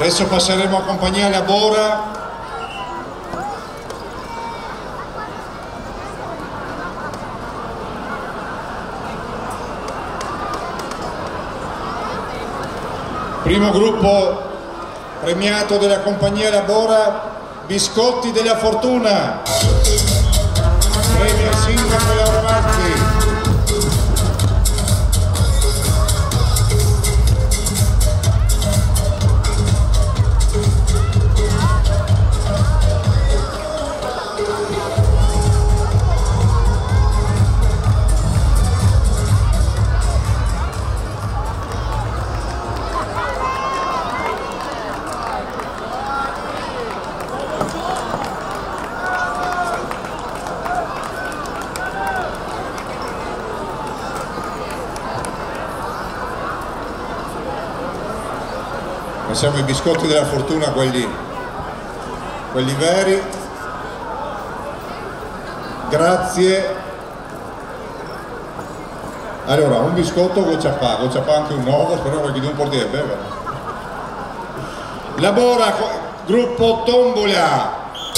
Adesso passeremo a compagnia La Bora. Primo gruppo premiato della compagnia La Bora, Biscotti della Fortuna. Premio al sindaco Laura Mazzi. Siamo i biscotti della fortuna, quelli veri. Grazie. Allora, un biscotto con ciapà anche un nuovo, spero che non porti a bere. La Bora, gruppo Tombola.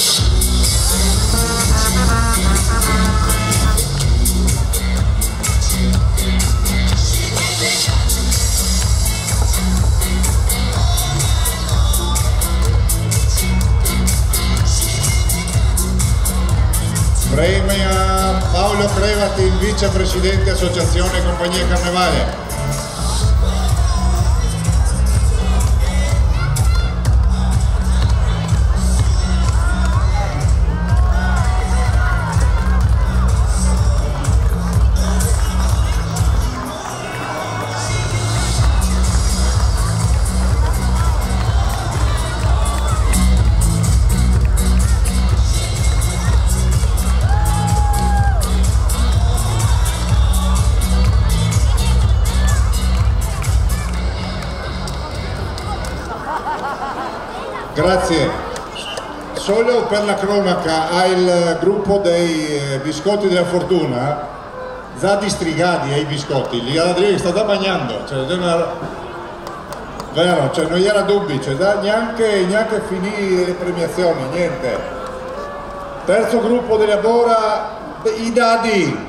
Premio a Paolo Crevati, il vicepresidente Associazione Compagnie Carnevale. Grazie. Solo per la cronaca, al gruppo dei biscotti della fortuna, Zadi Strigadi ai biscotti, li ha detto che sta bagnando, cioè, vero, cioè, non era dubbi, cioè, neanche finì le premiazioni, niente. Terzo gruppo della Bora, i Dadi.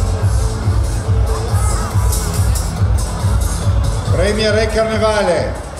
Premia Re Carnevale.